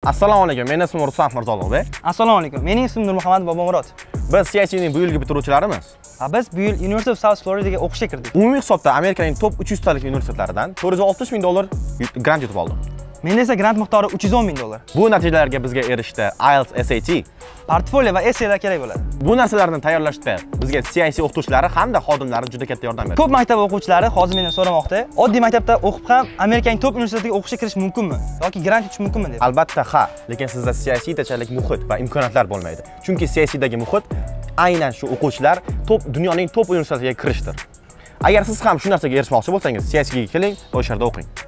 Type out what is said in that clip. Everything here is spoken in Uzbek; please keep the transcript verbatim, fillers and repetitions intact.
Assalomu alaykum. Mening ismim Rustam Mirzolov. Assalomu alaykum. Mening ismim Nurmuhammad Bobomurod. Biz C I C ning bu yilgi bitiruvchilarimiz. Ha, biz bu yil University of South Floridaga o'qishga kirdik. Umumiy hisobda Amerikaning top uch yuz talik universitetlaridan to'rt yuz oltmish ming dollar grant yutib oldim. Menda esa grant miqdori uch yuz o'n ming dollar. Bu natijalarga bizga erishdi I E L T S, S A T, portfolio va essaylar kerak bo'ladi. Bu narsalarni tayyorlashda bizga C I C o'qituvchilari hamda xodimlari juda katta yordam berdi. Ko'p maktab o'quvchilari hozir mendan so'ramoqda, oddiy maktabda o'qib ham Amerikaning top universitetiga o'qishga kirish mumkinmi yoki grant yutish mumkinmi deb. Albatta ha, lekin sizda C I C dachalik muhit va imkoniyatlar bo'lmaydi. Chunki C I C dagi muhit aynan shu o'quvchilar top dunyoning top universitetiga kirishdir. Agar siz ham shu narsaga erishmoqchi bo'lsangiz, C I C ga keling, o'sha yerda o'qing.